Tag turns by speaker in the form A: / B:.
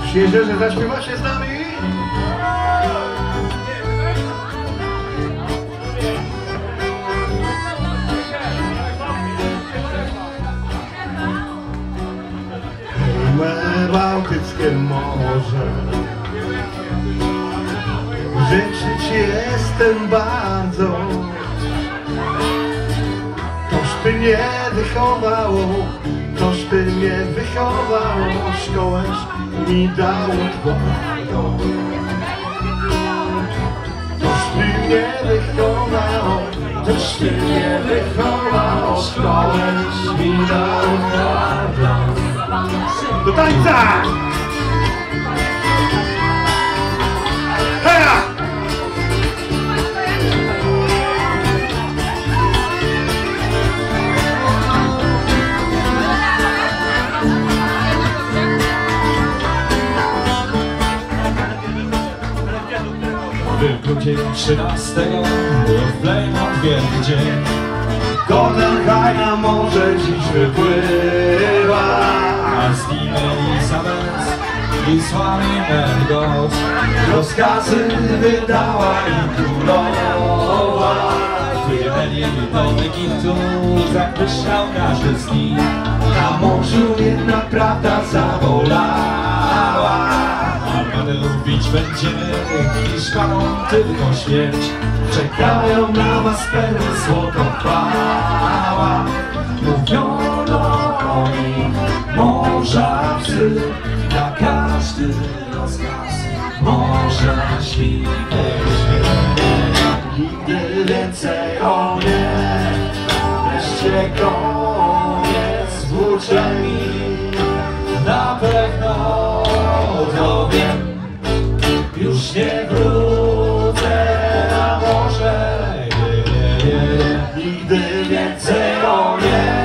A: Przyjeżdżę, że zaśpiewacie z nami? Me bałtyckie morze, życzyć jestem bardzo. Toż ty mnie wychowało, toż ty mnie wychowało, szkołęś mi dało twardą. Toż ty mnie wychowało, toż ty mnie wychowało, szkołęś mi dało twardą. Do tańca! Heja!
B: Był dzień 13, było w Plejmont wielki dzień.
A: Golden na morze dziś wypływa,
B: A z nim Elizabeth i sławy Mergot.
A: rozkazy wydała im królowa.
B: Płynęli do Egiptu, tak myślał każdy z nich.
A: Na morzu jednak prawda zabolała.
B: Armadę bić będziemy, Hiszpanom tylko śmierć.
A: Czekają na was perły złotą chwała. Mówiono o nich morza psy, na każdy rozkaz morza świtek. Nigdy więcej o nie, wreszcie koniec włóczeni.
B: Na pewno to wiem,
A: Już nie wrócę na morze, nigdy więcej o nie.